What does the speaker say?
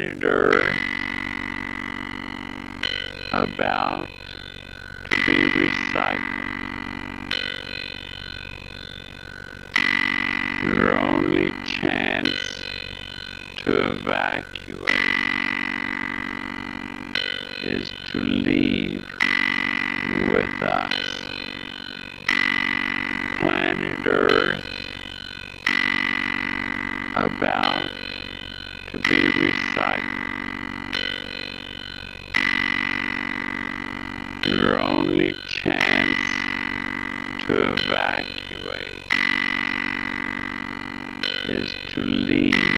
planet Earth about to be recycled. Your only chance to evacuate is to leave with us. Planet Earth about to be recycled. Your only chance to evacuate is to leave